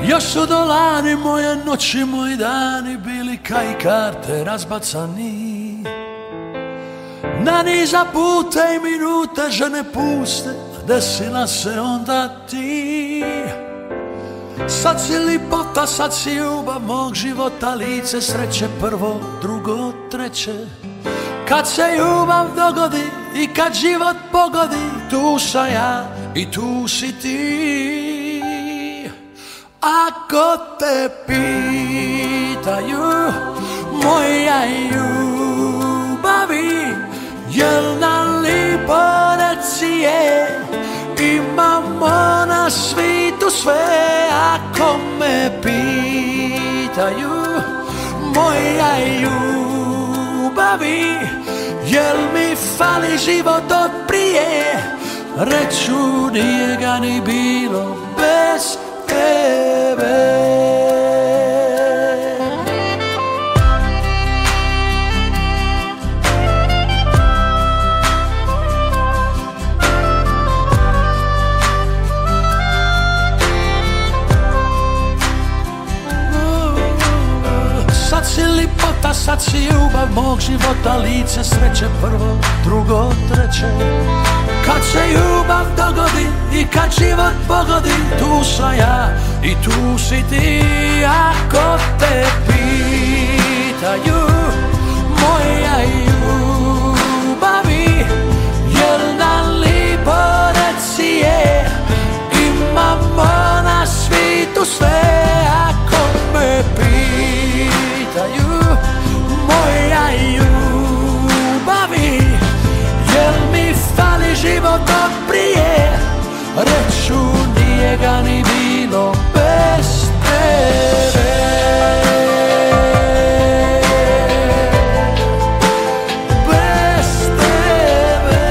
Još su dolani moje noći, moji dani bili kaj karte razbacani. Na niza puta i minute žene puste, a desila se onda ti. Sad si lipota, sad si ljubav mog života, lice sreće prvo, drugo, treće. Kad se ljubav dogodi i kad život pogodi, tu sam ja i tu si ti. Ako te pitaju moja ljubavi, jel nam lipo reci je, imamo na svitu sve. Ako me pitaju moja ljubavi, jel mi fali život od prije, reću nije ga ni bilo bez tebe. Sad si lipota, sad si ljubav mog života, lice sreće prvo, drugo, treće. Kad se ljubav dogodi i kad život pogodi, tu sam ja i tu si ti. Ako te pitaju moja ljubavi, jel nam lipo reci je, imamo na svitu sve. Ako me pitaju moja ljubavi, jel mi fali život od prije, reću nije ga ni bilo bez tebe. Bez tebe.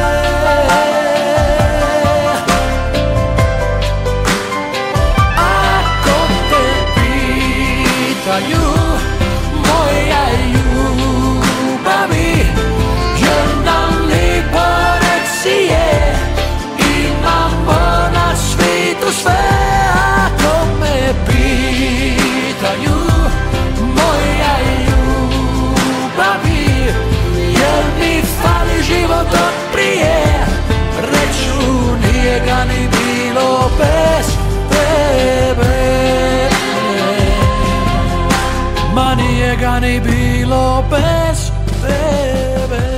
Ako te pitaju moja ljubavi, jel nam lipo reci je, imamo na svitu sve. Ako me pitaju moja ljubavi, jel mi fali život od prije, reću nije ga ni bilo bez tebe. Ma nije ga ni bilo bez tebe.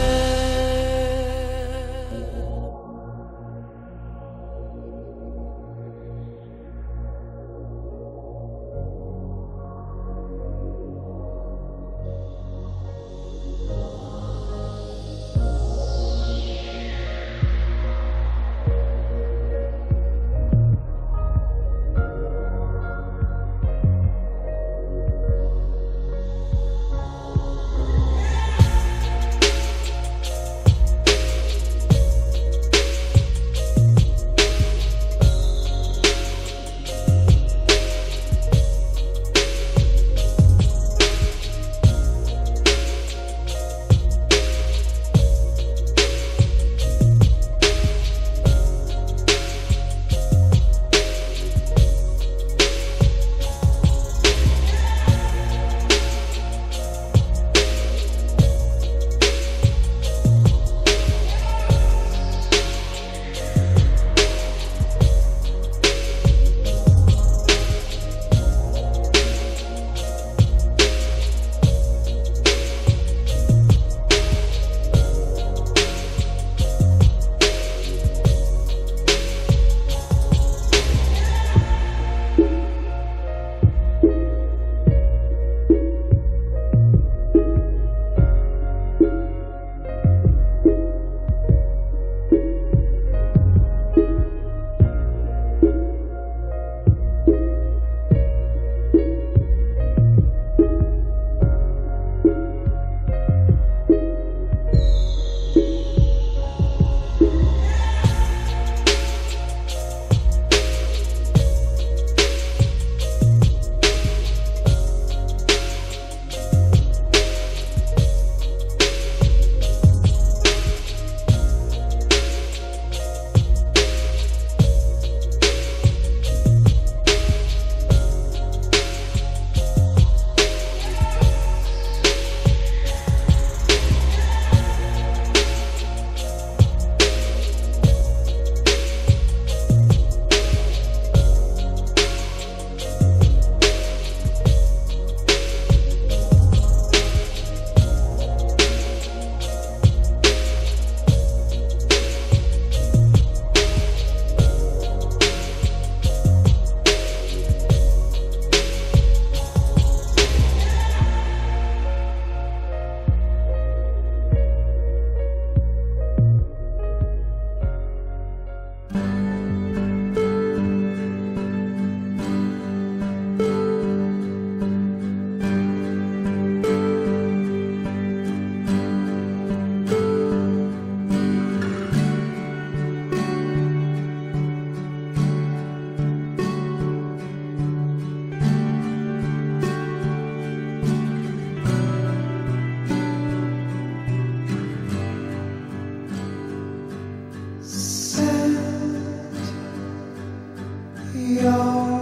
Your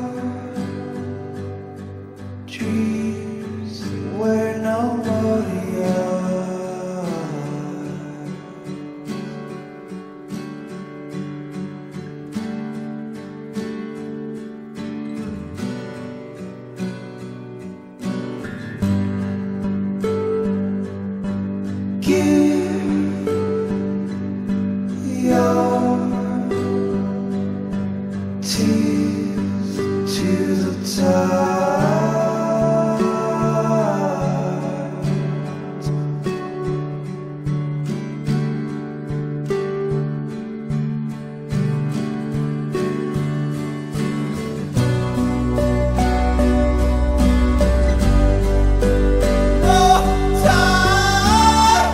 dreams were nobody else. Give your tears to the tide. Oh, tide.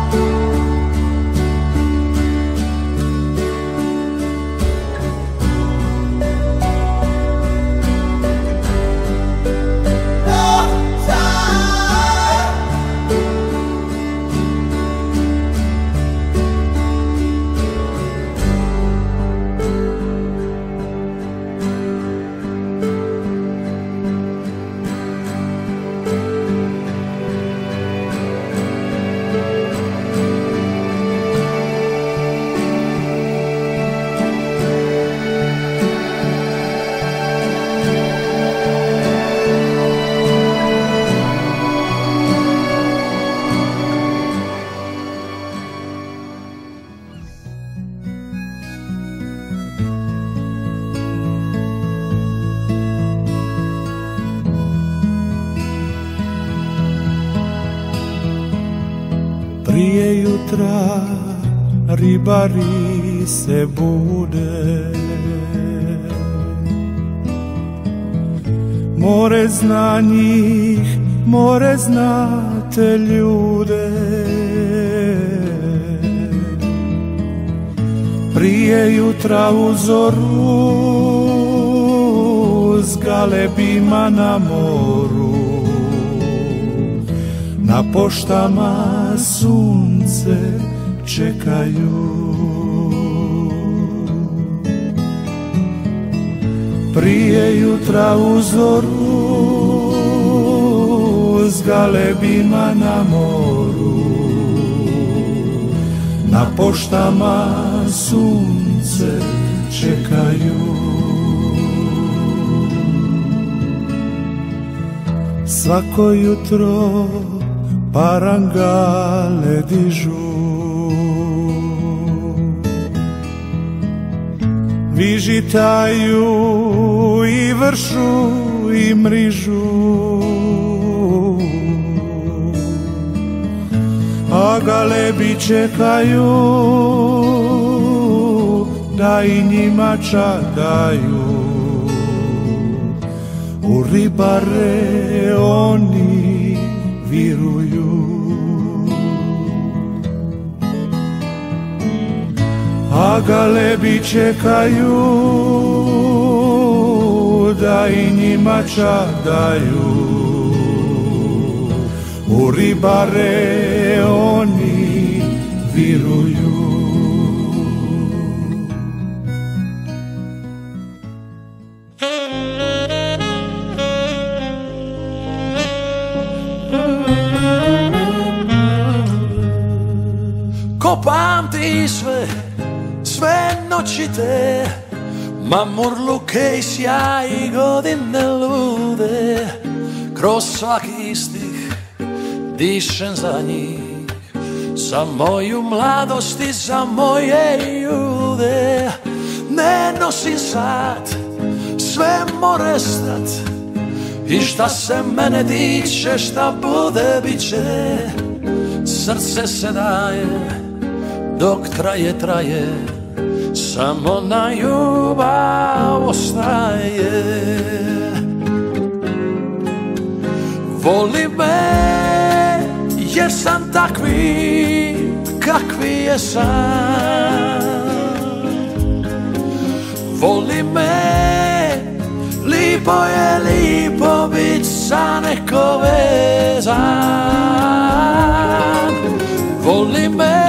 Prije jutra ribari se bude, more zna njih, more zna te ljude. Prije jutra u zoru s galebima na moru, na poštama sunce čekaju. Prije jutra u zoru s galebima na moru, na poštama sunce čekaju. Svako jutro parangale dižu, vižitaju i vršu i mrižu, a galebi čekaju da i njima čakaju. U ribare oni viruju, a galebi čekaju da i njima čakaju. U ribare oni viruju. Ko pamti sve noći te, mamurluke i sjaj i godine lude. Kroz svaki stih dišem za njih, za moju mladost i za moje ljude. Ne nosim sad, sve more stat, i šta se mene tiče, šta bude bit će. Srce se daje dok traje, samo na ljubav ostaje. Voli me jer sam takvi kakvi je sam. Voli me, lipo je lipo bit za neko vezan. Voli me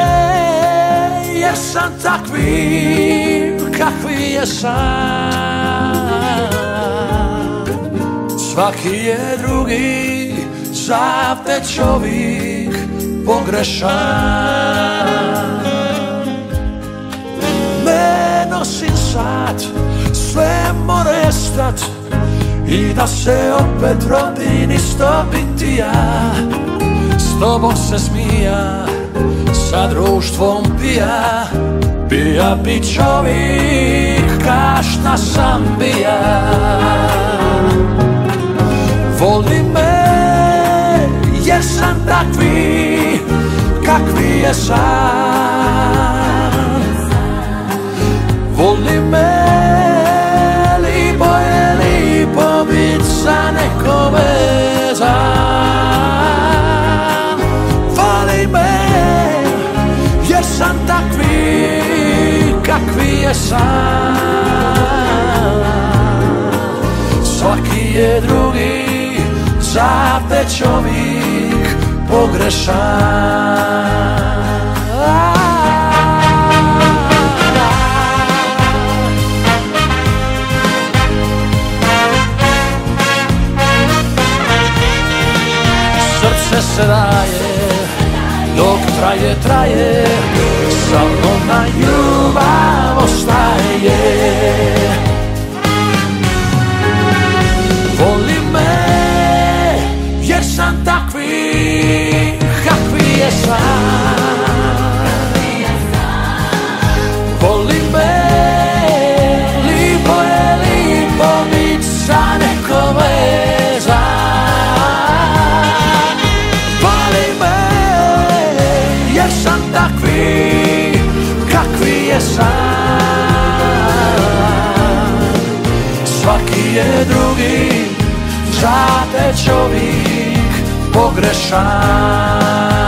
jer sam takvi kakvi je sam. Svaki je drugi, zavde čovjek pogrešan. Ne nosim sad, sve more stat i da se opet rodim isto biti ja. S tobom se smija, sa društvom pija, pija bi čovjek ka šta sam bija. Voli me jer sam takvi kakvi je sam. Voli me, lipo je lipo bit sa nekom vezan. Voli me jer sam takvi kakvi je sam. Svaki je drugi, zavde čovjek pogrešan. Srce se daje, dok traje, traje, sa mnom na ljubav ostaje. Voli me jer sam takvi kakvi je sam. Voli me, lipo je lipo bit sa nekom vezan. Voli me jer sam takvi kakvi je sam. Svaki je drugi, zavde čovjek pogrešan.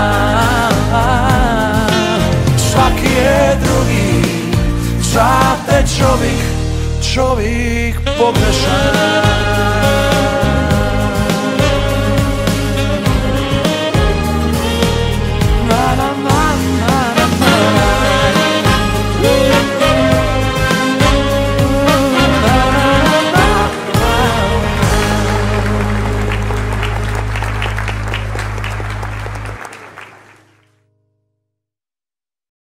Svaki je drugi, zavde čovjek pogrešan. Na, na, na, na, na, na.